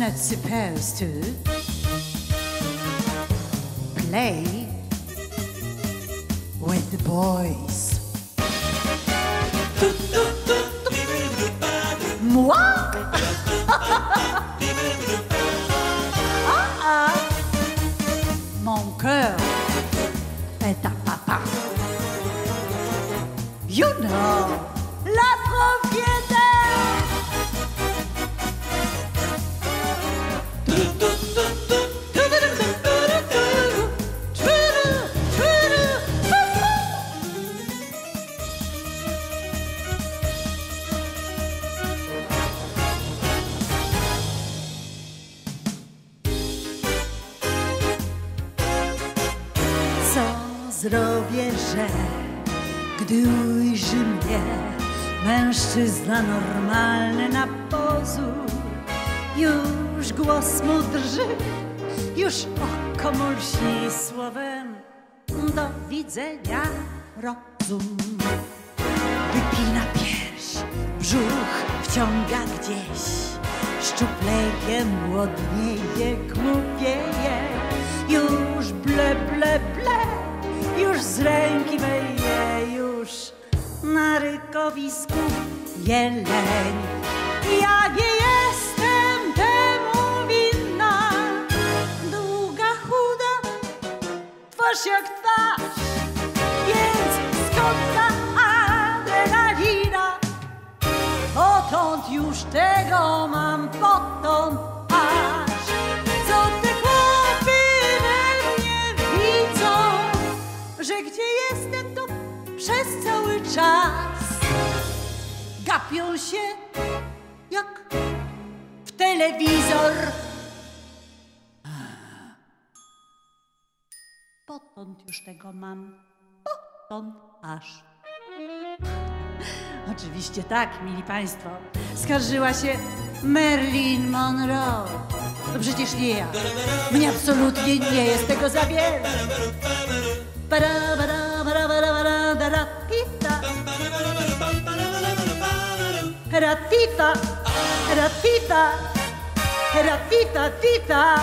not supposed to play with the boys. Moi? Mon cœur est un papa. You know, la propriétaire. Co zrobię, że gdy ujrzy mnie mężczyzna normalny na pozór? Już głos mu drży, już oko mu lśni słowem do widzenia rozum. Wypina pierś, brzuch wciąga gdzieś, szczuplejem młodnieje, głupieje. Już ble, ble, ble, już z ręki myje, już na rykowisku jeleń. Ja nie jestem temu winna, długa, chuda, twarz jak twarz, więc skąd ta adrenalina? Potąd już tego mam, potąd aż. Co te chłopy we mnie widzą, że gdzie jestem, to przez cały czas gapią się jak w telewizor. Potąd już tego mam, potąd aż. Oczywiście tak, mili państwo, skarżyła się Marilyn Monroe. No przecież nie ja. Mnie absolutnie nie jest tego za wiele. Ratita, ratita, ratita, tita.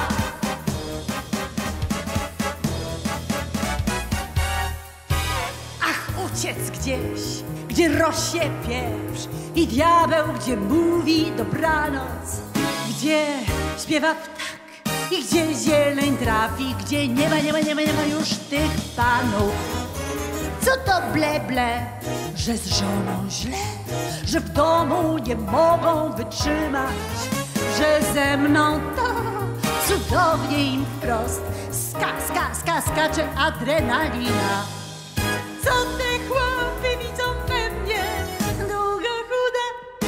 Ach, uciec gdzieś, gdzie rośnie pieprz i diabeł, gdzie mówi dobranoc, gdzie śpiewa ptak i gdzie zieleń trafi, gdzie nie ma już tych panów. Co to ble, ble, że z żoną źle, że w domu nie mogą wytrzymać, że ze mną to cudownie im wprost skacze adrenalina. Co te chłopy widzą we mnie, długa, chuda,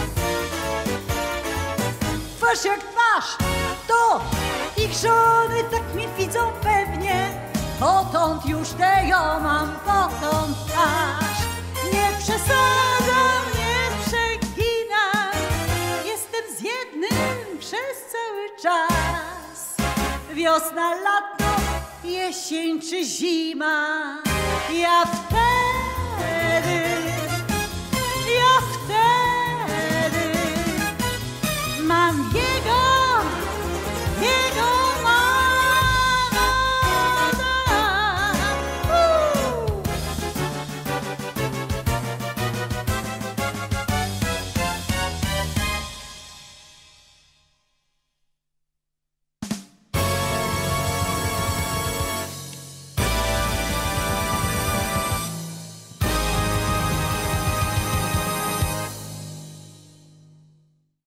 twarz jak twarz, to ich żony tak mnie widzą pewnie. Potąd już tego mam, potąd aż. Nie przesadzam, nie przeginam, jestem z jednym przez cały czas. Wiosna, lato, jesień czy zima, ja wtedy